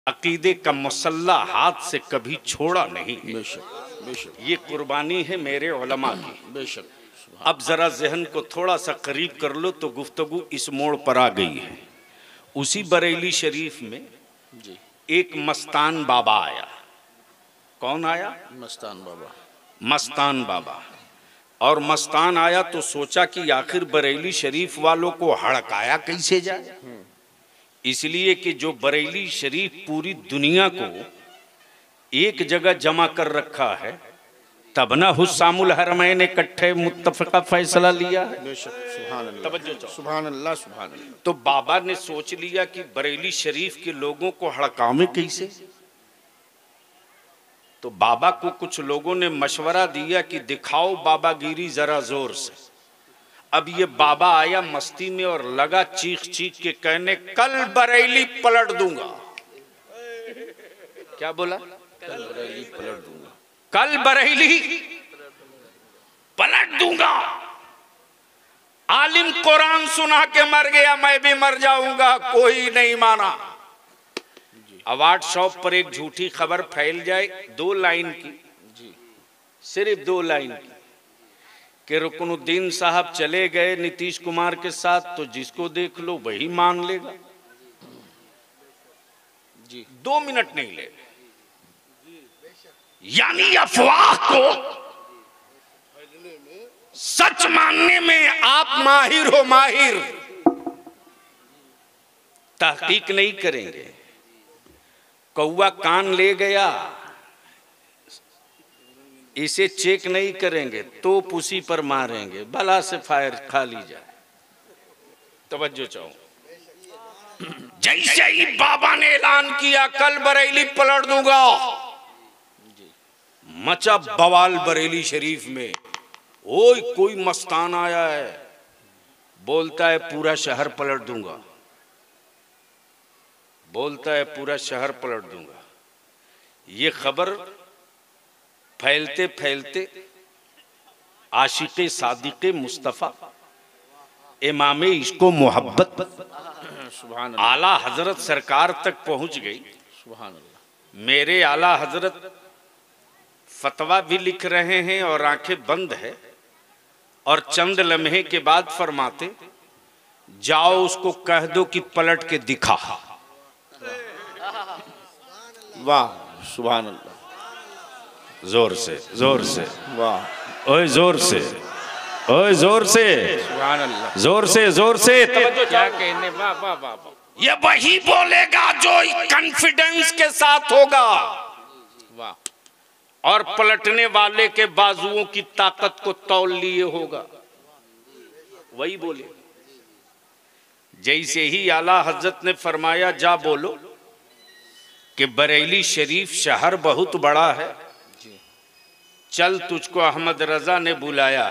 अकीदे का मसल्ला हाथ से कभी छोड़ा नहीं। बेशक बेशक ये कुर्बानी है मेरे उलमा की। बेशक। अब जरा जहन को थोड़ा सा करीब कर लो तो गुफ्तगू इस मोड़ पर आ गई है। उसी बरेली शरीफ में जी एक मस्तान बाबा आया। कौन आया? मस्तान बाबा। मस्तान बाबा। और मस्तान आया तो सोचा कि आखिर बरेली शरीफ वालों को हड़काया कैसे जाए। इसलिए कि जो बरेली शरीफ पूरी दुनिया को एक जगह जमा कर रखा है, तब ना हुस्सामुल हरमैन इकट्ठे मुत्तफका फैसला लिया है। बेशक। सुभान अल्लाह। तवज्जो चाहो। सुभान अल्लाह सुभान अल्लाह। तो बाबा ने सोच लिया कि बरेली शरीफ के लोगों को हड़कावे कैसे। तो बाबा को कुछ लोगों ने मशवरा दिया कि दिखाओ बाबागिरी जरा जोर से। अब ये बाबा आया मस्ती में और लगा चीख चीख के कहने, कल बरेली पलट दूंगा। क्या बोला? कल बरेली पलट दूंगा। कल बरेली पलट दूंगा। आलिम कुरान सुना के मर गया, मैं भी मर जाऊंगा, कोई नहीं माना। अब व्हाट्सएप पर एक झूठी खबर फैल जाए 2 लाइन की, जी सिर्फ 2 लाइन की, कि रुकनुद्दीन साहब चले गए नीतीश कुमार के साथ, तो जिसको देख लो वही मान लेगा। जी 2 मिनट नहीं लेगा। यानी अफवाह को सच मानने में आप माहिर हो, माहिर। तहकीक नहीं करेंगे। कौवा कान ले गया, इसे चेक नहीं करेंगे, तोप उसी पर मारेंगे, भला से फायर खा ली जाए। तवज्जो चाहो। जैसे ही बाबा ने ऐलान किया कल बरेली पलट दूंगा, मचा बवाल बरेली शरीफ में। ओए कोई मस्तान आया है, बोलता है पूरा शहर पलट दूंगा, बोलता है पूरा शहर पलट दूंगा। ये खबर फैलते फैलते आशिक़े सादिक़े मुस्तफ़ा इमामे इश्क़ो मोहब्बत सुभान आला हजरत सरकार तक पहुंच गई। सुभान अल्लाह। मेरे आला हजरत फतवा भी लिख रहे हैं और आंखें बंद है, और चंद लम्हे के बाद फरमाते, जाओ उसको कह दो कि पलट के दिखा। वाह सुभान अल्लाह। जोर से, जोर से, वाह। ओए जोर से, ओए जोर से, सुभान अल्लाह। जोर से, जोर से। क्या कहने। वाह वाह वाह वाह। ये वही बोलेगा जो कॉन्फिडेंस के साथ होगा, वाह। और पलटने वाले के बाजुओं की ताकत को तौल लिए होगा, वही बोले। जैसे ही आला हजरत ने फरमाया जा बोलो कि बरेली शरीफ शहर बहुत बड़ा है, चल तुझको अहमद रजा ने बुलाया।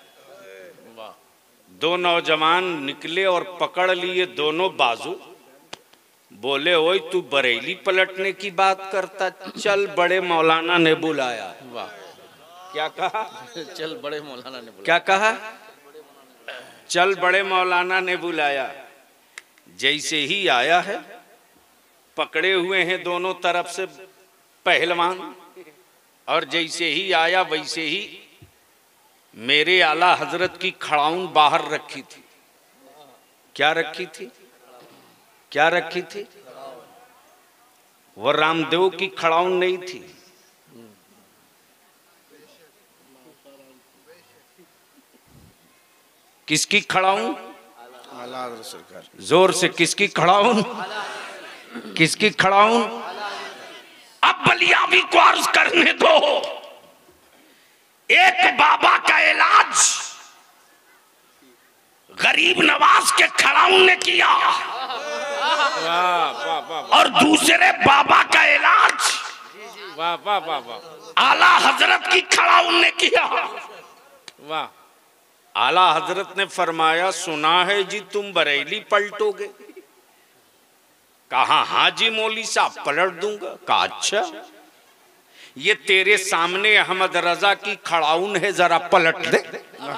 2 नौजवान निकले और पकड़ लिए दोनों बाजू, बोले ओए तू बरेली पलटने की बात करता, चल बड़े मौलाना ने बुलाया। वाह। क्या कहा? चल बड़े मौलाना ने बुलाया। क्या कहा? चल बड़े मौलाना ने बुलाया। जैसे ही आया है, पकड़े हुए हैं दोनों तरफ से पहलवान, और जैसे ही आया वैसे ही मेरे आला हजरत की खड़ाउन बाहर रखी थी। क्या रखी थी? क्या रखी थी? वो रामदेव की खड़ाउन नहीं थी। किसकी खड़ाउन? आला हज़रत सरकार। जोर से, किसकी खड़ाउन? किसकी खड़ाउन? अब बलियाबी को अर्ज करने दो। एक बाबा का इलाज गरीब नवाज के खड़ाउन ने किया, और दूसरे बाबा का इलाज वाह वाह वाह वाह। आला हजरत की खड़ाउन ने किया। वाह। आला हजरत ने फरमाया, सुना है जी तुम बरेली पलटोगे। कहा हाँ जी मौली साहब पलट दूंगा। कहा अच्छा, ये तेरे सामने अहमद रजा की खड़ाउन है, जरा पलट दे।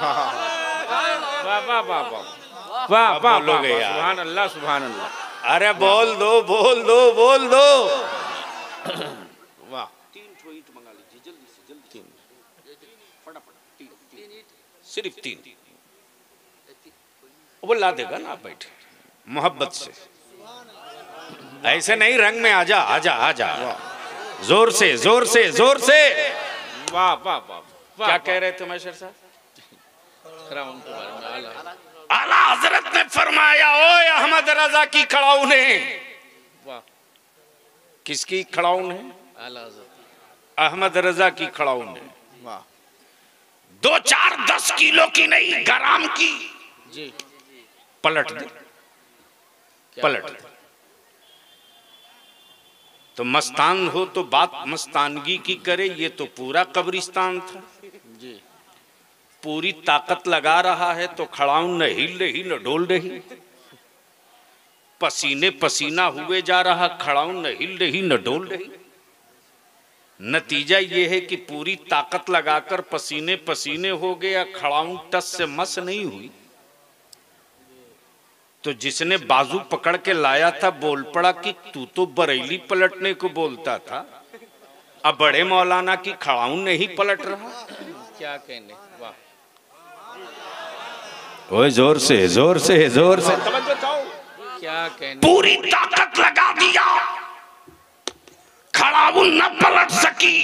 वाह वाह वाह वाह वाह वाह। बोलोगे यार? सुभान अल्लाह सुभान अल्लाह। अरे बोल दो, बोल दो, बोल दो। 3 ठो ईंट मंगा लीजिए जल्दी से जल्दी। 3 फटाफट 3 सिर्फ 3। वो ला देगा ना, आप बैठे मोहब्बत से, ऐसे नहीं रंग में आजा आजा आजा, जोर से जोर से जोर से। वाह वाह वाह। क्या कह रहे थे मैशर साहब? क्राउन के बारे में आला हजरत ने फरमाया, ओए अहमद रजा की खड़ाउन है। वाह। किसकी खड़ाउन है? आला हजरत अहमद रजा की खड़ाउन है। वाह। 2 4 10 किलो की नहीं, ग्राम की। जी। पलट दे, पलट दे। तो मस्तान हो तो बात मस्तानगी की करे, ये तो पूरा कब्रिस्तान था जी। पूरी ताकत लगा रहा है तो खड़ाउन न हिल रही न डोल रही, पसीने पसीना हुए जा रहा, खड़ाउन न हिल रही न डोल रही। नतीजा ये है कि पूरी ताकत लगाकर पसीने पसीने हो गया, खड़ाउन टस से मस नहीं हुई। तो जिसने बाजू पकड़ के लाया था बोल पड़ा कि तू तो बरेली पलटने को बोलता था, अब बड़े मौलाना की खड़ाउन नहीं पलट रहा। क्या कहने। वाह। ओए जोर से जोर से जोर से। क्या कहने। पूरी ताकत लगा दिया, खड़ाउन न पलट सकी।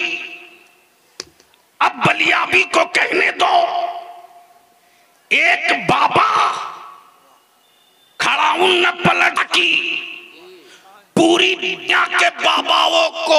अब बलियाबी को कहने दो, एक बाबा खड़ाउन न पलट की। पूरी दुनिया के बाबाओं को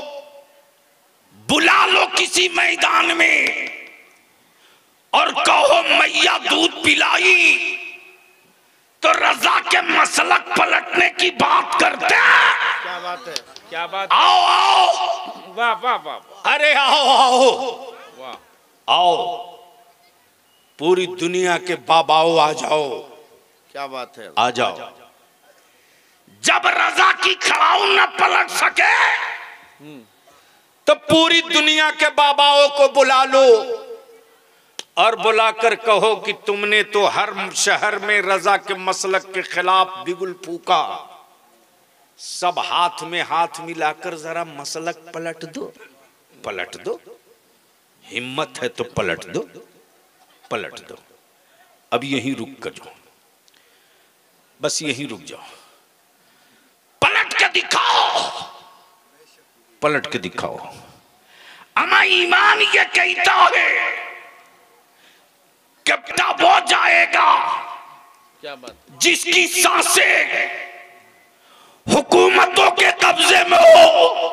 बुला लो किसी मैदान में और कहो मैया दूध पिलाई, तो रजा के मसलक पलटने की बात करते हैं। क्या बात है, क्या बात। आओ आओ। वाह वाह वाह। अरे आओ आओ वाह। आओ, पूरी दुनिया के बाबाओं आ जाओ। क्या बात है। आ जाओ। जब रजा की खड़ाउन न पलट सके तो पूरी दुनिया के बाबाओं को बुला लो और बुलाकर कहो कि तुमने तो हर शहर में रजा के मसलक के खिलाफ बिगुल फूका, सब हाथ में हाथ मिलाकर जरा मसलक पलट दो, पलट दो। हिम्मत है तो पलट दो, पलट दो। अब यहीं रुक कर जाओ, बस यहीं रुक जाओ। पलट के दिखाओ, पलट के दिखाओ। अमा ईमान ये कहता है कि तब वो जाएगा क्या बात। जिसकी सांसें हुकूमतों के कब्जे में हो,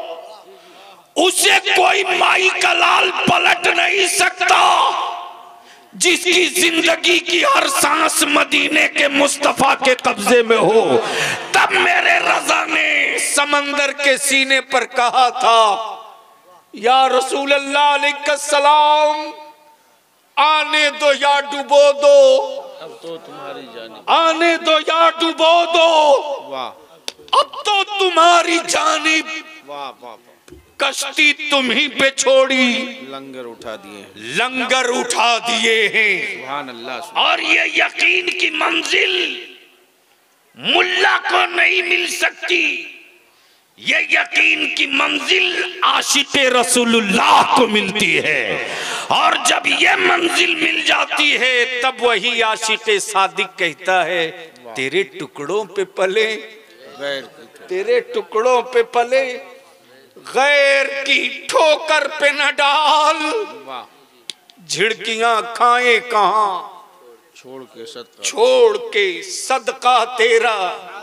उसे कोई माई का लाल पलट नहीं सकता। जिसकी जिंदगी की हर सांस मदीने के मुस्तफा के कब्जे में हो। तब मेरे रजा ने समंदर के सीने पर कहा था, या रसूल अल्लाह अलैहिस्सलाम, आने दो या डुबो दो, अब तो तुम्हारी जाने। आने दो या डुबो दो, वाह। अब तो तुम्हारी जानिब वाह वाह। कश्ती तुम ही पे छोड़ी, लंगर उठा दिए, लंगर उठा दिए हैं। सुभान अल्लाह। और ये यकीन की मंजिल मुल्ला को नहीं मिल सकती, ये यकीन की मंजिल आशिक़े रसूलुल्लाह को मिलती है। और जब ये मंजिल मिल जाती है तब वही आशिक़े सादिक कहता है, तेरे टुकड़ों पे पले, तेरे टुकड़ों पे पले, गैर की ठोकर पे न डाल। झिड़कियां खाए कहां, छोड़ के सदका तेरा।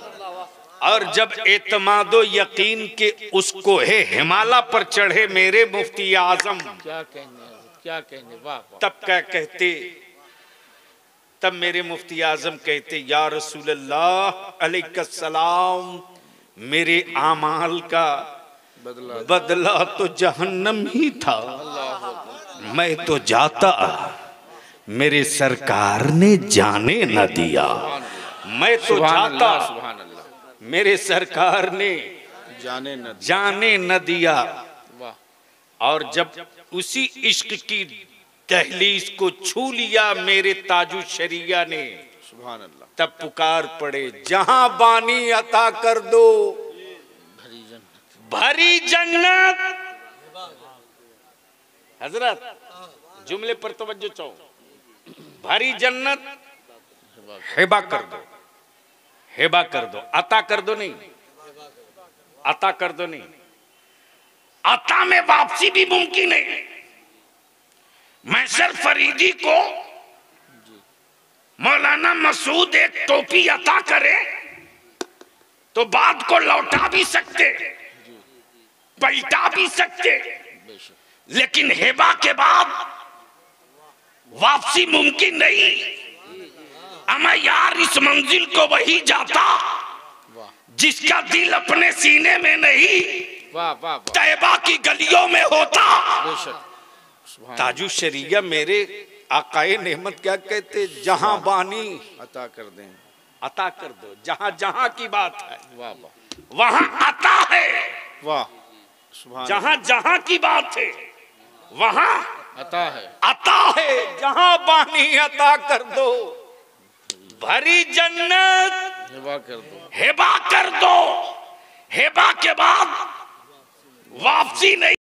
और जब एतमादो यकीन के उसको है हिमालय पर चढ़े मेरे मुफ्ती आजम, क्या कहने, क्या कहने। वाह। तब क्या कहते, तब मेरे मुफ्ती आजम कहते, या रसूल अल्लाह अलैहिस्सलाम, मेरे आमाल का बदला तो जहन्नम ही था, मैं तो जाता, मेरे सरकार ने जाने न दिया। मैं तो जाता, मेरे सरकार ने जाने न दिया। और जब उसी इश्क की दहलीज को छू लिया मेरे ताजु शरिया ने, तब पुकार पड़े, जहां बानी अता कर दो भरी जन्नत, हजरत जुमले पर तवज्जो चाहो। भरी जन्नत हिबा कर दो, हिबा कर दो, अता कर दो नहीं, अता कर दो नहीं। अता में वापसी भी मुमकिन है। मैसर फरीदी को मौलाना मसूद एक टोपी अता करे तो बात को लौटा भी सकते, पलटा भी सकते, लेकिन हिबा के बाद वापसी मुमकिन नहीं। अमा यार इस मंजिल को वही जाता जिसका दिल अपने सीने में नहीं तैबा की गलियों में होता। ताजु शरिया मेरे आकाए नेमत क्या कहते, जहां बानी अता कर दें, अता कर दो। जहां जहां की बात है वाह वाह, वहां अता है। वाह सुभान जहां जहां की बात है वहां अता है, अता है। जहां बानी अता कर दो, भरी जन्नत हिबा कर दो, हिबा कर दो। हिबा के बाद वापसी नहीं।